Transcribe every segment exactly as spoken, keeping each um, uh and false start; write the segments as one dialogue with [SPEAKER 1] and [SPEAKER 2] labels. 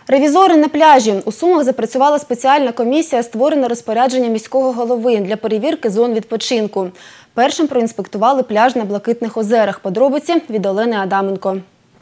[SPEAKER 1] Ревізори на пляжі. У Сумах запрацювала спеціальна комісія, створена розпорядженням міського голови для перевірки зон відпочинку. Першим проінспектували пляж на Блакитних озерах. Подробиці від Олени Адаменко.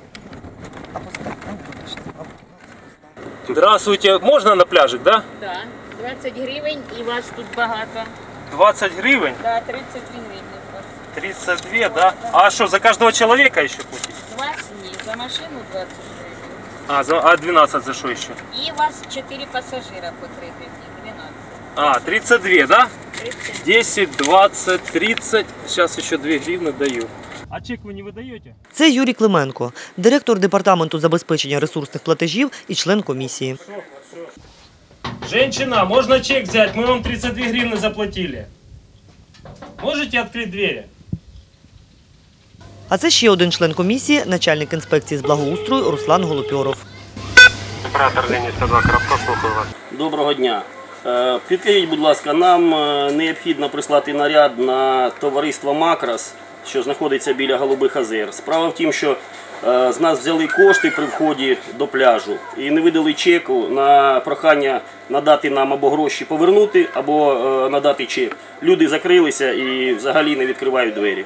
[SPEAKER 2] Здравствуйте. Можна на пляжик, да?
[SPEAKER 3] Да. двадцять гривень і вас тут багато.
[SPEAKER 2] двадцать гривень?
[SPEAKER 3] Да, тридцять дві гривні.
[SPEAKER 2] тридцать две, да? А що, за кожного чоловіка ще платить?
[SPEAKER 3] двадцять ні, за машину двадцять гривень.
[SPEAKER 2] А, за, а двенадцать за що ще?
[SPEAKER 3] І у вас чотири пасажира по три гривні, дванадцять.
[SPEAKER 2] А, тридцать два, да?
[SPEAKER 3] тридцять.
[SPEAKER 2] десять, двадцать, тридцать. Сейчас еще две гривны даю. А чек ви не видаєте?
[SPEAKER 4] Це Юрій Клименко, директор департаменту забезпечення ресурсних платежів і член комісії.
[SPEAKER 2] Женщина, можно чек взять? Мы вам тридцать две гривны заплатили. Можете открыть двери?
[SPEAKER 4] А це ще один член комісії, начальник інспекції з благоустрою Руслан Голопьоров.
[SPEAKER 5] Оператор лінії сто два, Коробко, слухаю вас.
[SPEAKER 6] Доброго дня. Е, Підкажіть, будь ласка, нам е, необхідно прислати наряд на товариство «Макрос», що знаходиться біля Голубих озер. Справа в тім, що е, з нас взяли кошти при вході до пляжу і не видали чеку на прохання надати нам або гроші повернути, або е, надати чек. Люди закрилися і взагалі не відкривають двері.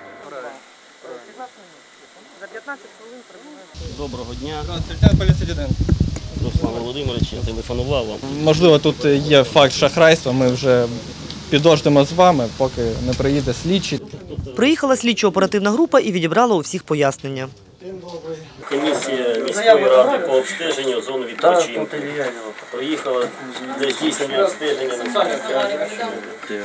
[SPEAKER 6] Доброго дня.
[SPEAKER 7] Здравствуйте, поліція Діденко.
[SPEAKER 6] Руслан Володимирович, я телефонував вам.
[SPEAKER 7] Можливо, тут є факт шахрайства, ми вже підождемо з вами, поки не приїде слідчий.
[SPEAKER 4] Приїхала слідчо-оперативна група і відібрала у всіх пояснення.
[SPEAKER 6] Комісія міської ради по обстеженню зон відпочинку приїхала для здійснення обстеження на цьому пляжі.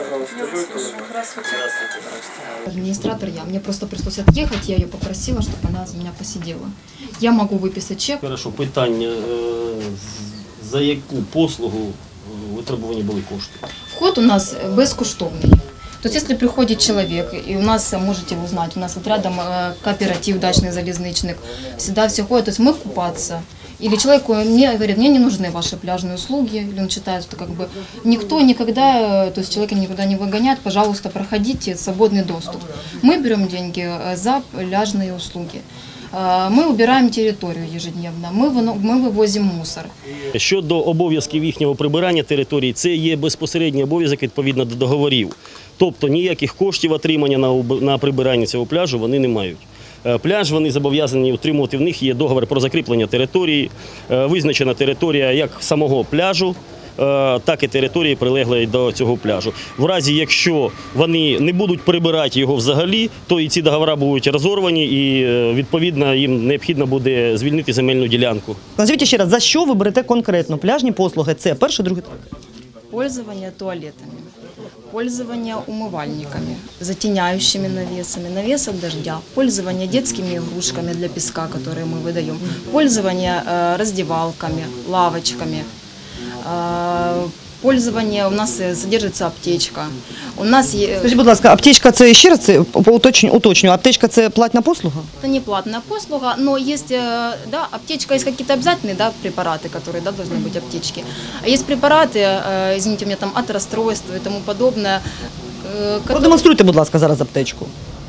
[SPEAKER 8] Администратор я. Мне просто пришлось отъехать, я ее попросила, чтобы она за меня посидела. Я могу выписать чек.
[SPEAKER 6] Хорошо, питання, за яку послугу витребувані були кошти?
[SPEAKER 8] Вход у нас безкоштовный. То есть, если приходит человек, и у нас, можете узнать, у нас вот рядом кооператив дачный, залезничник, всегда все ходят, то есть мы купаться. Или человек мне говорит, мне не нужны ваши пляжные услуги, или он считает, что как бы никто никогда, то есть человека никуда не выгоняет, пожалуйста, проходите, свободный доступ. Мы берем деньги за пляжные услуги. Мы убираем территорию ежедневно, мы, мы вывозим мусор.
[SPEAKER 6] Щодо обов'язків їхнього прибирання території, це є безпосередній обов'язок відповідно до договорів. Тобто ніяких коштів отримання на, на прибирання цього пляжу вони не мають. Пляж вони зобов'язані утримувати, в них є договір про закріплення території, визначена територія як самого пляжу, так і території, прилеглої до цього пляжу. В разі, якщо вони не будуть прибирати його взагалі, то і ці договори будуть розорвані і, відповідно, їм необхідно буде звільнити земельну ділянку.
[SPEAKER 4] Назвіть ще раз, за що ви берете конкретно пляжні послуги? Це перше, друге, третє.
[SPEAKER 8] Пользование туалетами, пользование умывальниками, затеняющими навесами, навес от дождя, пользование детскими игрушками для песка, которые мы выдаем, пользование э, раздевалками, лавочками, э, пользование, у нас содержится аптечка. У нас є...
[SPEAKER 4] Скажіть, будь ласка, аптечка це, ще раз це уточню, уточню, аптечка це платна послуга?
[SPEAKER 8] Это не платная послуга, но есть, да, аптечка, есть какие-то обязательные, да, препараты, которые, да, должны быть аптечки. А есть препараты, э, извините, у меня там от расстройства и тому подобное. Э, которые...
[SPEAKER 4] Продемонструйте, будь ласка, зараз аптечку.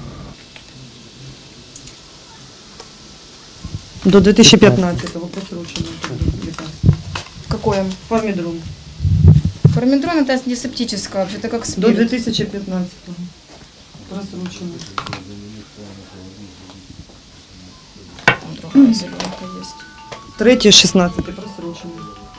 [SPEAKER 4] До дві тисячі п'ятнадцятого просрочено.
[SPEAKER 8] Какое?
[SPEAKER 4] Фармідрон.
[SPEAKER 8] Фармидрон это антисептическое, вообще-то как
[SPEAKER 4] До
[SPEAKER 8] спирт.
[SPEAKER 4] дві тисячі п'ятнадцятого просрочено.
[SPEAKER 8] Там другая зеленка есть.
[SPEAKER 4] Третє, шістнадцяте просрочено.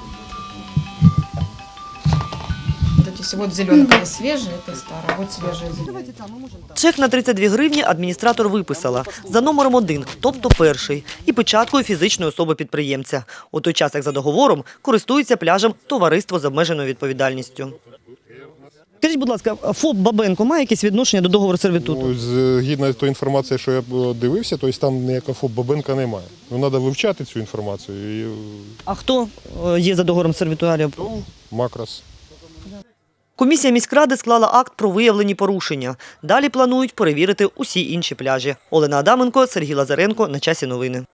[SPEAKER 8] Вот эти, вот зеленка свежая, это старая, вот свежая зеленка.
[SPEAKER 4] Чек на тридцять дві гривні адміністратор виписала за номером один, тобто перший, і печаткою фізичної особи-підприємця. У той час, як за договором, користується пляжем товариство з обмеженою відповідальністю. Скажіть, будь ласка, ФОП «Бабенко» має якесь відношення до договору сервітуту?
[SPEAKER 9] Ну, згідно тої інформації, що я дивився, то там ніякого ФОП «Бабенка» немає. Ну, треба вивчати цю інформацію. І...
[SPEAKER 4] А хто є за договором сервітуарів?
[SPEAKER 9] «Макрос».
[SPEAKER 4] Комісія міськради склала акт про виявлені порушення. Далі планують перевірити усі інші пляжі. Олена Адаменко, Сергій Лазаренко. На часі новини.